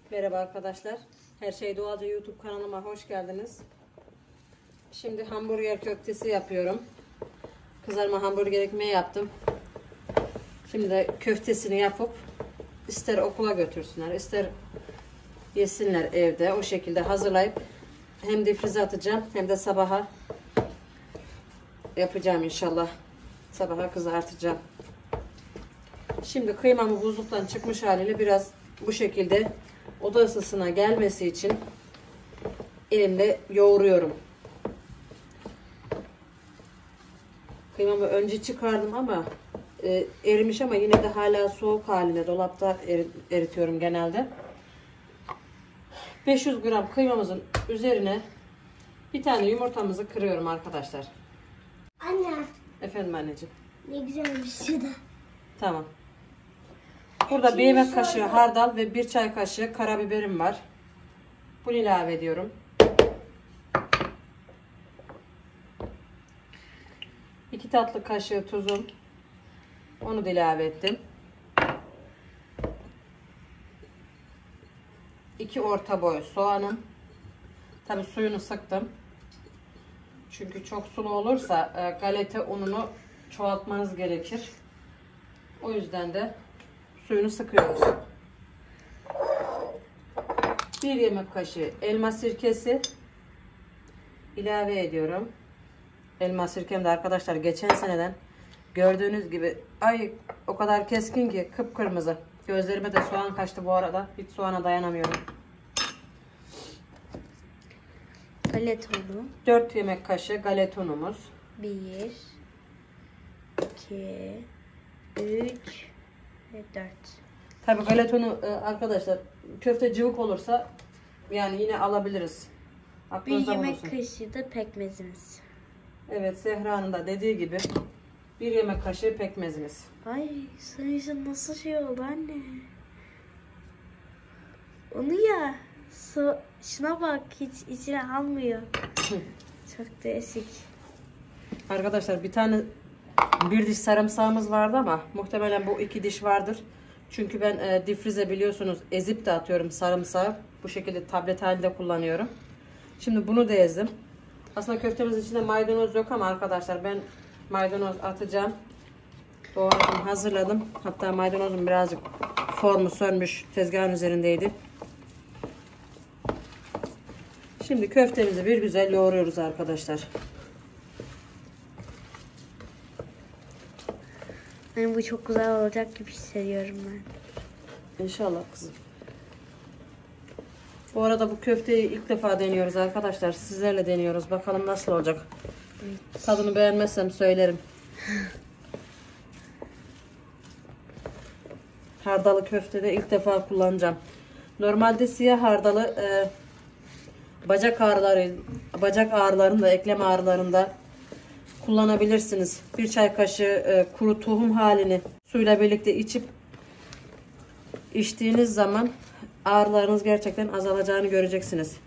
Merhaba arkadaşlar. Her Şey Doğalca YouTube kanalıma hoş geldiniz. Şimdi hamburger köftesi yapıyorum. Kızarma hamburger ekmeği yaptım. Şimdi de köftesini yapıp ister okula götürsünler, ister yesinler evde. O şekilde hazırlayıp hem difrize atacağım hem de sabaha yapacağım inşallah. Sabaha kızartacağım. Şimdi kıymamı buzluktan çıkmış haliyle biraz bu şekilde oda ısısına gelmesi için elimle yoğuruyorum. Kıymamı önce çıkardım ama erimiş ama yine de hala soğuk halinde dolapta eritiyorum genelde. 500 gram kıymamızın üzerine bir tane yumurtamızı kırıyorum arkadaşlar. Anne. Efendim anneciğim. Ne güzel bir şey de. Tamam. Burada bir yemek kaşığı hardal ve bir çay kaşığı karabiberim var. Bunu ilave ediyorum. İki tatlı kaşığı tuzum. Onu da ilave ettim. 2 orta boy soğanım. Tabi suyunu sıktım. Çünkü çok sulu olursa galeta ununu çoğaltmanız gerekir. O yüzden de suyunu sıkıyoruz. 1 yemek kaşığı elma sirkesi ilave ediyorum. Elma sirkem de arkadaşlar geçen seneden gördüğünüz gibi o kadar keskin ki kıpkırmızı. Gözlerime de soğan kaçtı bu arada. Hiç soğana dayanamıyorum. Galeta unu. 4 yemek kaşığı galeta unumuz. 1 2 3 ve 4. Tabi galeta unu arkadaşlar köfte cıvık olursa yani yine alabiliriz. 1 Aklınızda yemek bulunsun. kaşığı da pekmezimiz. Evet, Zehra'nın da dediği gibi 1 yemek kaşığı pekmezimiz. Ay sayısı nasıl şey oldu anne? Onu ya. Şuna bak hiç içine almıyor. Çok değişik. Arkadaşlar bir diş sarımsağımız vardı ama muhtemelen bu 2 diş vardır. Çünkü ben difrize biliyorsunuz ezip de atıyorum sarımsağı. Bu şekilde tablet halinde kullanıyorum. Şimdi bunu da ezdim. Aslında köftemiz içinde maydanoz yok ama arkadaşlar ben maydanoz atacağım. Doğradım, hazırladım. Hatta maydanozun birazcık formu sönmüş, tezgahın üzerindeydi. Şimdi köftemizi bir güzel yoğuruyoruz arkadaşlar. Yani bu çok güzel olacak gibi hissediyorum ben. İnşallah kızım. Bu arada bu köfteyi ilk defa deniyoruz arkadaşlar. Sizlerle deniyoruz. Bakalım nasıl olacak. Evet. Tadını beğenmezsem söylerim. Hardalı köftede ilk defa kullanacağım. Normalde siyah hardalı bacak ağrılarında, eklem ağrılarında kullanabilirsiniz. 1 çay kaşığı kuru tohum halini suyla birlikte içtiğiniz zaman ağrılarınız gerçekten azalacağını göreceksiniz.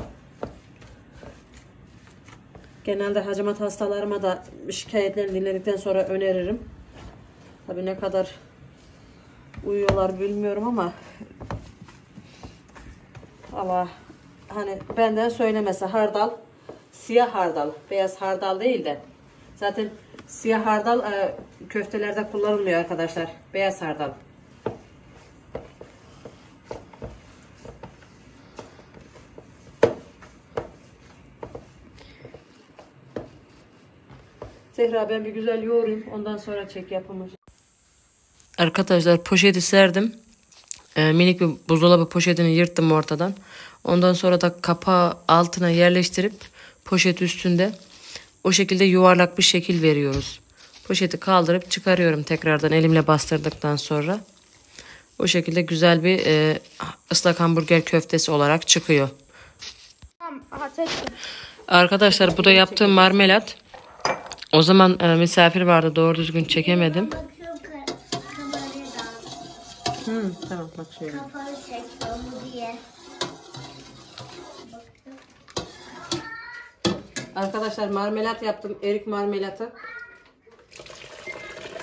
Genelde hacamat hastalarıma da şikayetlerini dinledikten sonra öneririm. Tabii ne kadar uyuyorlar bilmiyorum ama hani benden söylemesi hardal, siyah hardal, beyaz hardal değil de zaten siyah hardal köftelerde kullanılmıyor arkadaşlar. Beyaz hardal. Zehra ben bir güzel yoğurayım. Ondan sonra çek yapımı. Arkadaşlar poşeti serdim. Minik bir buzdolabı poşetini yırttım ortadan. Ondan sonra da kapağı altına yerleştirip poşet üstünde o şekilde yuvarlak bir şekil veriyoruz. Poşeti kaldırıp çıkarıyorum tekrardan elimle bastırdıktan sonra. O şekilde güzel bir ıslak hamburger köftesi olarak çıkıyor. Arkadaşlar bu da yaptığım marmelat. O zaman misafir vardı, doğru düzgün çekemedim. Tamam bak şöyle. Kafanı çekiyorum diye. Arkadaşlar marmelat yaptım. Erik marmelatı.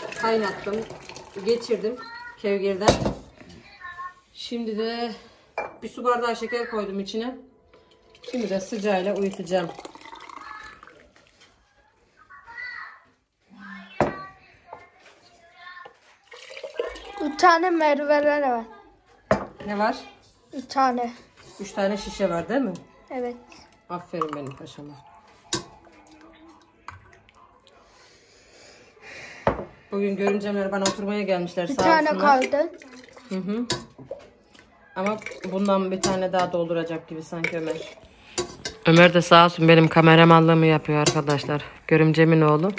Kaynattım. Geçirdim kevgirden. Şimdi de Bir su bardağı şeker koydum içine. Şimdi de sıcağıyla uyutacağım. Bir tane merveler var. Ne var? Bir tane. 3 tane şişe var değil mi? Evet. Aferin benim paşama. Bugün görümcemler bana oturmaya gelmişler. Bir sağ tane olsunlar. kaldı. Hı. Ama bundan bir tane daha dolduracak gibi sanki Ömer. Ömer de sağ olsun benim kameramanlığımı yapıyor arkadaşlar. Görümcemin oğlu.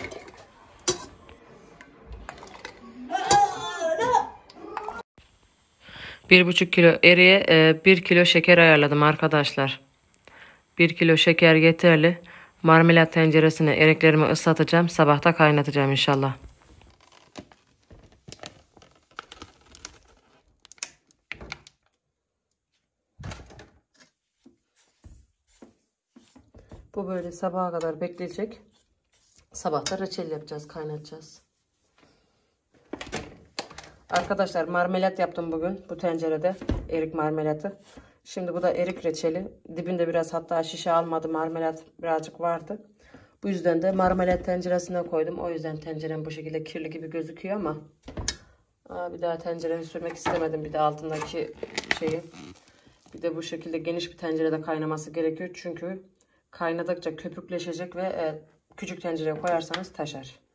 Bir buçuk kilo eriye 1 kilo şeker ayarladım arkadaşlar. 1 kilo şeker yeterli. Marmelat tenceresine eriklerimi ıslatacağım. Sabahta kaynatacağım inşallah. Bu böyle sabaha kadar bekleyecek. Sabahta reçel yapacağız, kaynatacağız. Arkadaşlar marmelat yaptım bugün bu tencerede. Erik marmelatı. Şimdi bu da erik reçeli. Dibinde biraz hatta şişe almadı. Marmelat birazcık vardı. Bu yüzden de marmelat tenceresine koydum. O yüzden tencerem bu şekilde kirli gibi gözüküyor ama bir daha tencereyi sürmek istemedim. Bir de altındaki şeyi. Bir de bu şekilde geniş bir tencerede kaynaması gerekiyor. Çünkü kaynadıkça köpükleşecek ve küçük tencereye koyarsanız taşar.